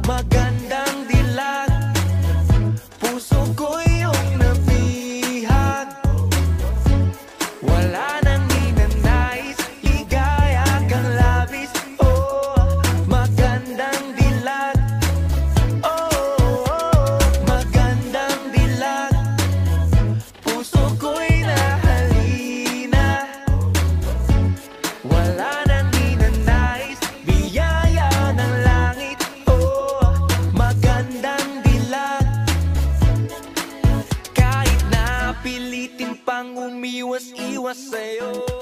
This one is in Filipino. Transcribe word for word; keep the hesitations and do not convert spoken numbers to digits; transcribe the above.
magandang dilag. Puso ko iyong nabihag. Wala nang ninanais, ligaya kang labis. Oh, magandang dilag. Oh, oh, oh, magandang dilag. Puso ko'y nahalina. Wala nang ninanais, biyaya ng langit. Oh, magandang dilag. Kahit na pilitin pang umiwas-iwas sa'yo,